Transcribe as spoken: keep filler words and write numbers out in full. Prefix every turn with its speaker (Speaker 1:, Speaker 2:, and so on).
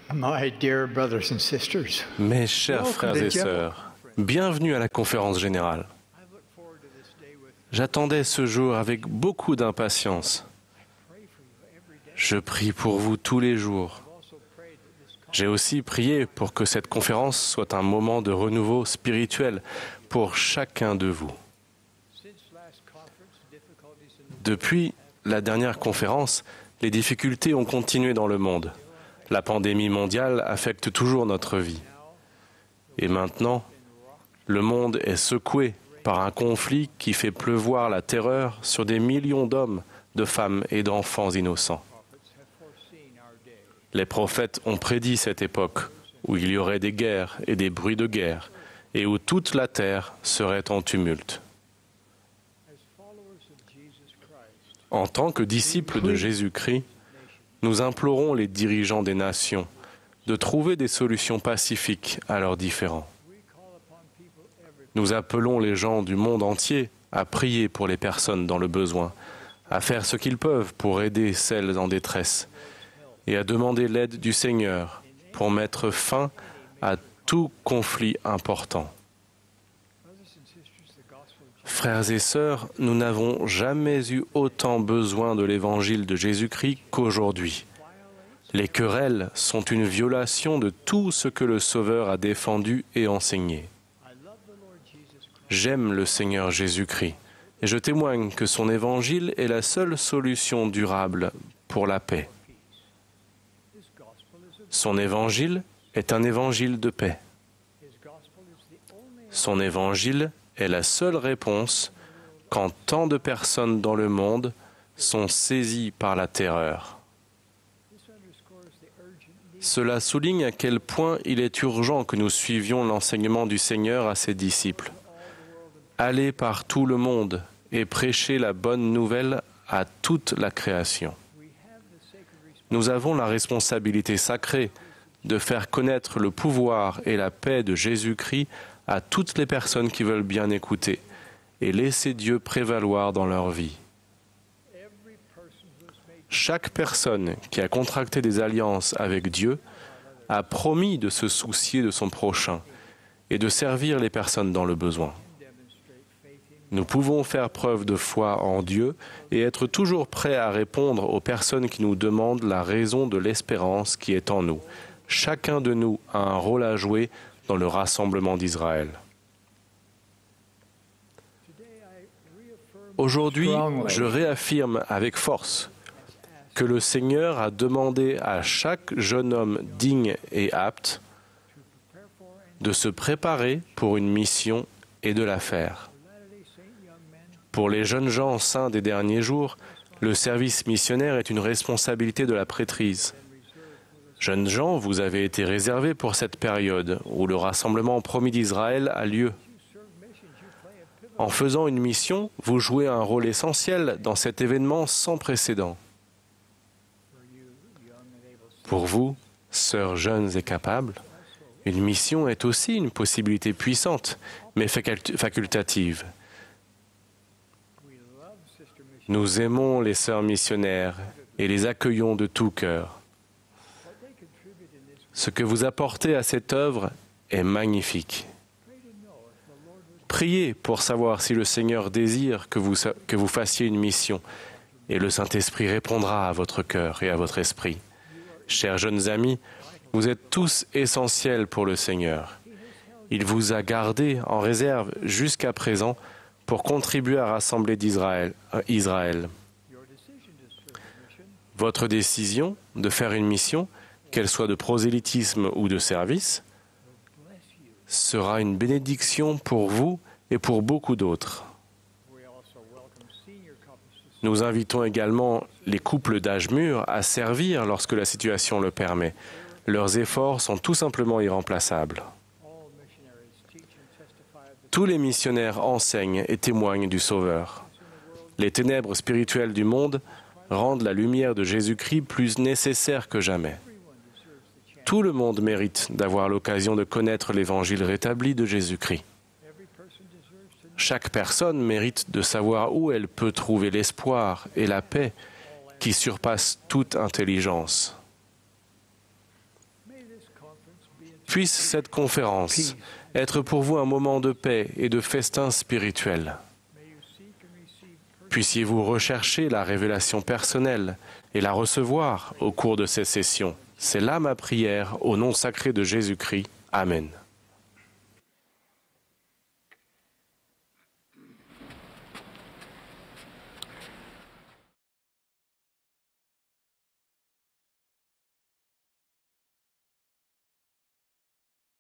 Speaker 1: My dear brothers and sisters,
Speaker 2: Mes chers frères et sœurs, bienvenue à la conférence générale. J'attendais ce jour avec beaucoup d'impatience. Je prie pour vous tous les jours. J'ai aussi prié pour que cette conférence soit un moment de renouveau spirituel pour chacun de vous. Depuis la dernière conférence, les difficultés ont continué dans le monde. La pandémie mondiale affecte toujours notre vie. Et maintenant, le monde est secoué par un conflit qui fait pleuvoir la terreur sur des millions d'hommes, de femmes et d'enfants innocents. Les prophètes ont prédit cette époque où il y aurait des guerres et des bruits de guerre et où toute la terre serait en tumulte. En tant que disciples de Jésus-Christ, nous implorons les dirigeants des nations de trouver des solutions pacifiques à leurs différends. Nous appelons les gens du monde entier à prier pour les personnes dans le besoin, à faire ce qu'ils peuvent pour aider celles en détresse et à demander l'aide du Seigneur pour mettre fin à tout conflit important. Frères et sœurs, nous n'avons jamais eu autant besoin de l'évangile de Jésus-Christ qu'aujourd'hui. Les querelles sont une violation de tout ce que le Sauveur a défendu et enseigné. J'aime le Seigneur Jésus-Christ et je témoigne que son évangile est la seule solution durable pour la paix. Son évangile est un évangile de paix. Son évangile est la seule réponse quand tant de personnes dans le monde sont saisies par la terreur. Cela souligne à quel point il est urgent que nous suivions l'enseignement du Seigneur à ses disciples. Allez par tout le monde et prêchez la bonne nouvelle à toute la création. Nous avons la responsabilité sacrée de faire connaître le pouvoir et la paix de Jésus-Christ à toutes les personnes qui veulent bien écouter et laisser Dieu prévaloir dans leur vie. Chaque personne qui a contracté des alliances avec Dieu a promis de se soucier de son prochain et de servir les personnes dans le besoin. Nous pouvons faire preuve de foi en Dieu et être toujours prêts à répondre aux personnes qui nous demandent la raison de l'espérance qui est en nous. Chacun de nous a un rôle à jouer dans le rassemblement d'Israël. Aujourd'hui, je réaffirme avec force que le Seigneur a demandé à chaque jeune homme digne et apte de se préparer pour une mission et de la faire. Pour les jeunes gens saints des derniers jours, le service missionnaire est une responsabilité de la prêtrise. Jeunes gens, vous avez été réservés pour cette période où le rassemblement promis d'Israël a lieu. En faisant une mission, vous jouez un rôle essentiel dans cet événement sans précédent. Pour vous, sœurs jeunes et capables, une mission est aussi une possibilité puissante, mais facultative. Nous aimons les sœurs missionnaires et les accueillons de tout cœur. Ce que vous apportez à cette œuvre est magnifique. Priez pour savoir si le Seigneur désire que vous, que vous fassiez une mission, et le Saint-Esprit répondra à votre cœur et à votre esprit. Chers jeunes amis, vous êtes tous essentiels pour le Seigneur. Il vous a gardés en réserve jusqu'à présent pour contribuer à rassembler d'Israël, euh, Israël. Votre décision de faire une mission, qu'elle soit de prosélytisme ou de service, sera une bénédiction pour vous et pour beaucoup d'autres. Nous invitons également les couples d'âge mûr à servir lorsque la situation le permet. Leurs efforts sont tout simplement irremplaçables. Tous les missionnaires enseignent et témoignent du Sauveur. Les ténèbres spirituelles du monde rendent la lumière de Jésus-Christ plus nécessaire que jamais. Tout le monde mérite d'avoir l'occasion de connaître l'évangile rétabli de Jésus-Christ. Chaque personne mérite de savoir où elle peut trouver l'espoir et la paix qui surpassent toute intelligence. Puisse cette conférence être pour vous un moment de paix et de festin spirituel. Puissiez-vous rechercher la révélation personnelle et la recevoir au cours de ces sessions. C'est là ma prière, au nom sacré de Jésus-Christ. Amen.